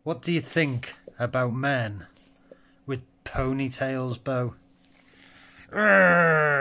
What do you think about men with ponytails, Bo? Urgh.